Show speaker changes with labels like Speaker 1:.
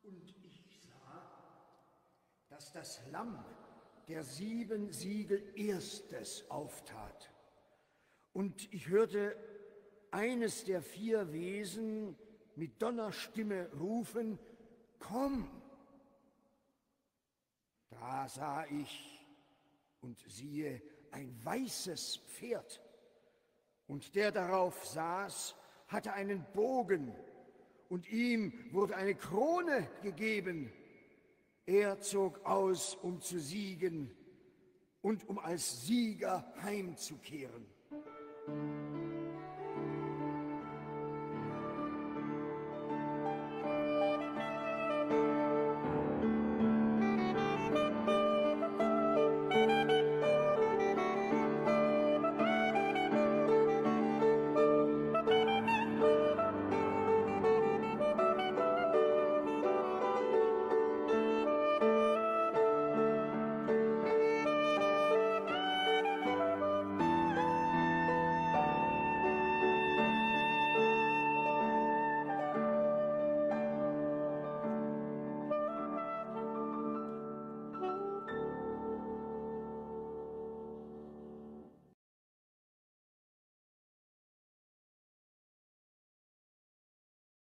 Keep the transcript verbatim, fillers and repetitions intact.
Speaker 1: Und ich sah, dass das Lamm der sieben Siegel erstes auftat. Und ich hörte eines der vier Wesen mit Donnerstimme rufen: Komm! Da sah ich und siehe ein weißes Pferd, und der darauf saß, hatte einen Bogen, und ihm wurde eine Krone gegeben. Er zog aus, um zu siegen und um als Sieger heimzukehren.